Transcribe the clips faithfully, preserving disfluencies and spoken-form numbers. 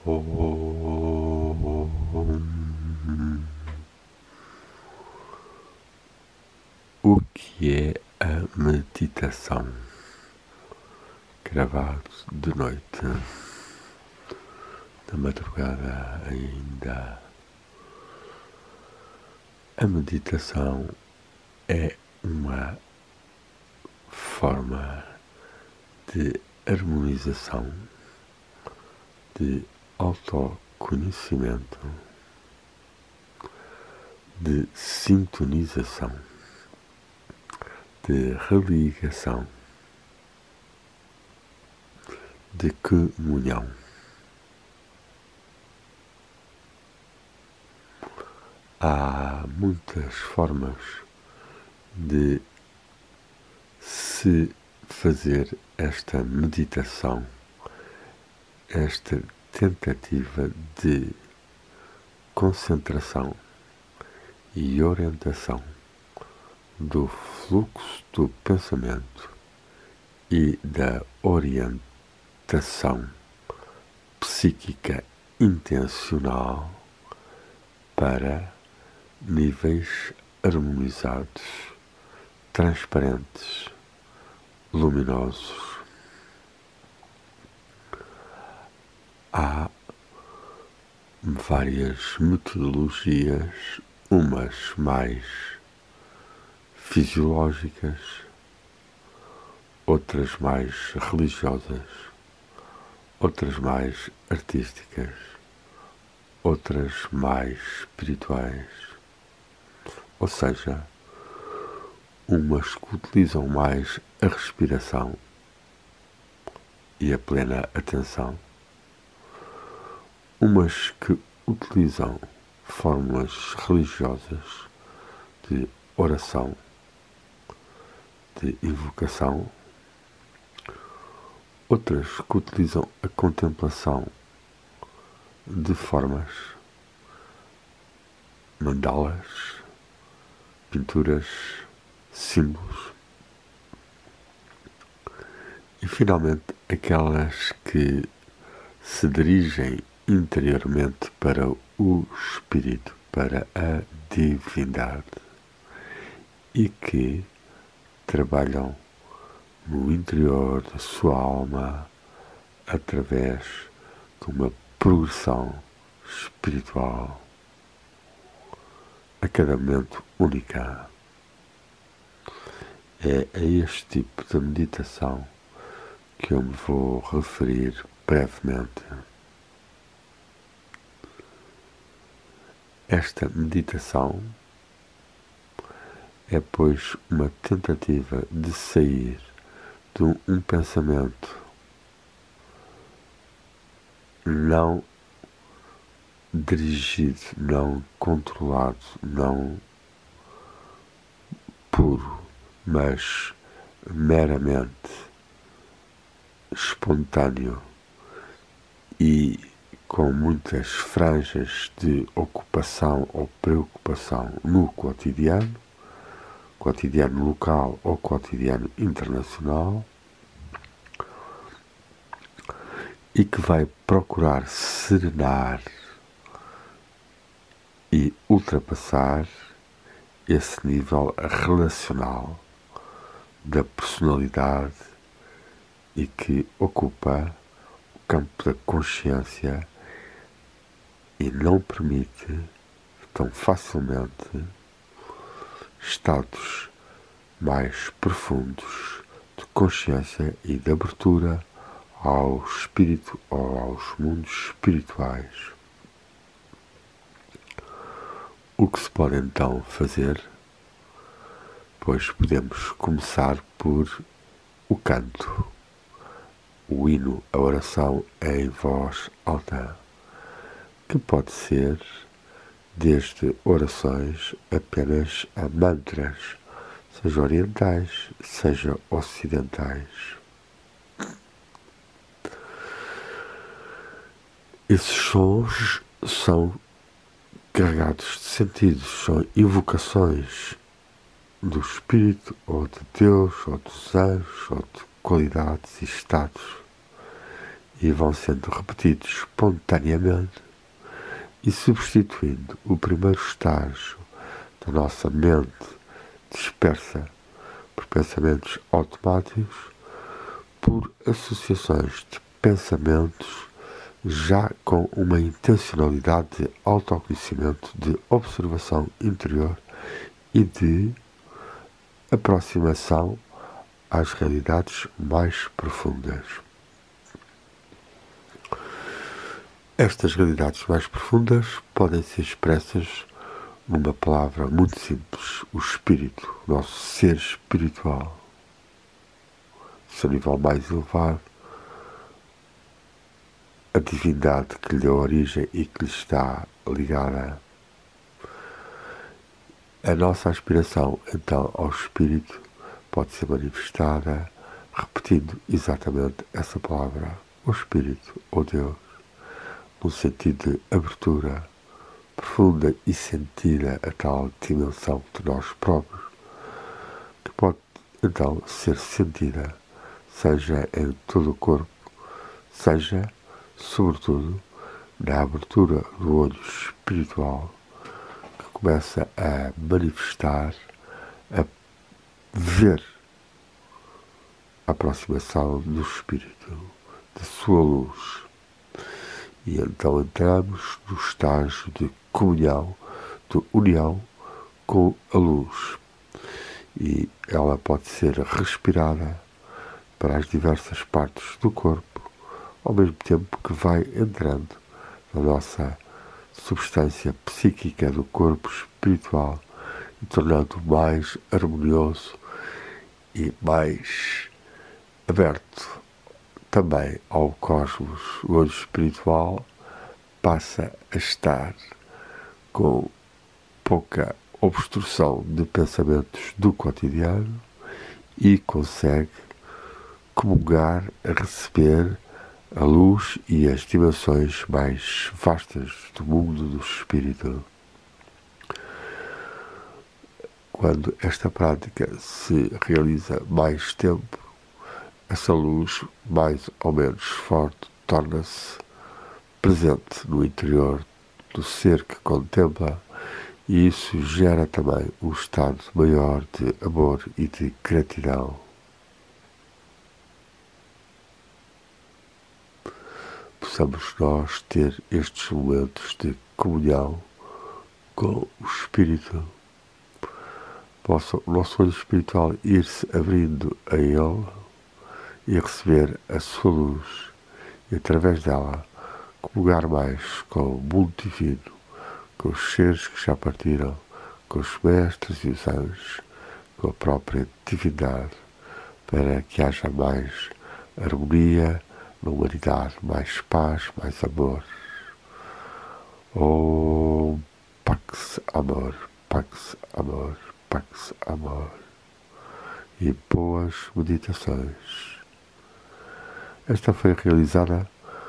Om. O que é a meditação? Gravado de noite, na madrugada ainda. A meditação é uma forma de harmonização, de autoconhecimento, de sintonização, de religação, de comunhão. Há muitas formas de se fazer esta meditação, esta tentativa de concentração e orientação do fluxo do pensamento e da orientação psíquica intencional para níveis harmonizados, transparentes, luminosos. Há várias metodologias, umas mais fisiológicas, outras mais religiosas, outras mais artísticas, outras mais espirituais, ou seja, umas que utilizam mais a respiração e a plena atenção, umas que utilizam fórmulas religiosas de oração, de invocação, outras que utilizam a contemplação de formas, mandalas, pinturas, símbolos, e finalmente aquelas que se dirigem interiormente para o espírito, para a divindade, e que trabalham no interior da sua alma através de uma progressão espiritual a cada momento única. É a este tipo de meditação que eu me vou referir brevemente. Esta meditação é, pois, uma tentativa de sair de um, um pensamento não dirigido, não controlado, não puro, mas meramente espontâneo e com muitas franjas de ocupação ou preocupação no cotidiano, cotidiano local ou cotidiano internacional, e que vai procurar serenar e ultrapassar esse nível relacional da personalidade e que ocupa o campo da consciência e não permite tão facilmente estados mais profundos de consciência e de abertura ao espírito ou aos mundos espirituais. O que se pode então fazer? Pois podemos começar por o canto, o hino, a oração em voz alta, que pode ser desde orações apenas a mantras, seja orientais, seja ocidentais. Esses sons são carregados de sentidos, são invocações do Espírito, ou de Deus, ou dos anjos, ou de qualidades e estados, e vão sendo repetidos espontaneamente e substituindo o primeiro estágio da nossa mente dispersa por pensamentos automáticos por associações de pensamentos já com uma intencionalidade de autoconhecimento, de observação interior e de aproximação às realidades mais profundas. Estas realidades mais profundas podem ser expressas numa palavra muito simples: o espírito, o nosso ser espiritual. Seu nível mais elevado, a divindade que lhe deu origem e que lhe está ligada. A nossa aspiração, então, ao espírito pode ser manifestada repetindo exatamente essa palavra, o espírito, ou Deus, no sentido de abertura profunda e sentida a tal dimensão de nós próprios, que pode, então, ser sentida, seja em todo o corpo, seja, sobretudo, na abertura do olho espiritual, que começa a manifestar, a ver a aproximação do espírito, de sua luz. E então entramos no estágio de comunhão, de união com a luz. E ela pode ser respirada para as diversas partes do corpo, ao mesmo tempo que vai entrando na nossa substância psíquica do corpo espiritual e tornando mais harmonioso e mais aberto também ao cosmos. O olho espiritual passa a estar com pouca obstrução de pensamentos do cotidiano e consegue comungar, a receber a luz e as dimensões mais vastas do mundo do espírito. Quando esta prática se realiza mais tempo, essa luz, mais ou menos forte, torna-se presente no interior do ser que contempla, e isso gera também um estado maior de amor e de gratidão. Possamos nós ter estes momentos de comunhão com o Espírito, possa o nosso olho espiritual ir-se abrindo a Ele e receber a sua luz, e através dela comungar mais com o mundo divino, com os seres que já partiram, com os mestres e os anjos, com a própria divindade, para que haja mais harmonia na humanidade, mais paz, mais amor. Oh, Pax Amor, Pax Amor, Pax Amor. E boas meditações. Esta foi realizada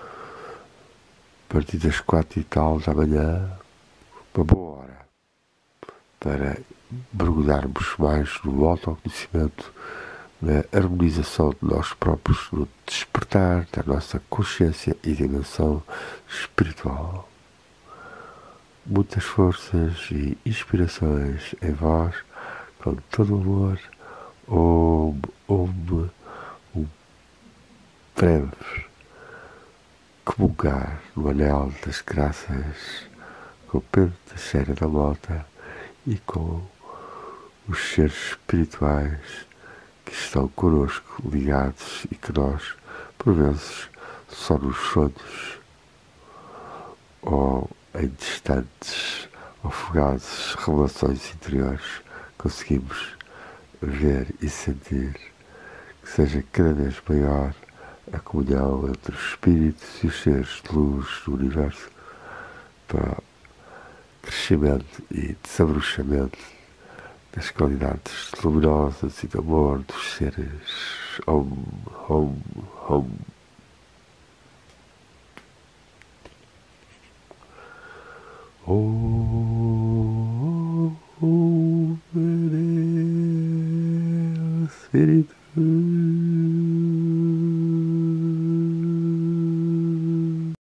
a partir das quatro e tal da manhã, uma boa hora, para mergulharmos mais no autoconhecimento, na harmonização de nós próprios, no despertar da nossa consciência e dimensão espiritual. Muitas forças e inspirações em vós, com todo o amor. Om, Om, um breve comungar no anel das graças com o Pedro Teixeira da Mota e com os seres espirituais que estão connosco ligados e que nós, por vezes, só nos sonhos ou em distantes ou fugazes revelações interiores conseguimos ver e sentir. Que seja cada vez maior a comunhão entre os espíritos e os seres de luz do universo, para o crescimento e desabrochamento das qualidades luminosas e de amor dos seres. Om, Om, Om. Om.